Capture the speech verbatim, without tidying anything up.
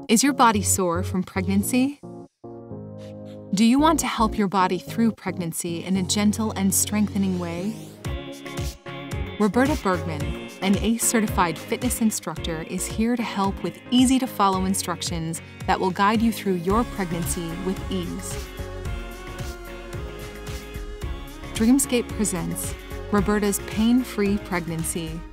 Is your body sore from pregnancy? Do you want to help your body through pregnancy in a gentle and strengthening way? Roberta Bergman, an A C E-certified fitness instructor, is here to help with easy-to-follow instructions that will guide you through your pregnancy with ease. Dreamscape presents Roberta's Pain-Free Pregnancy.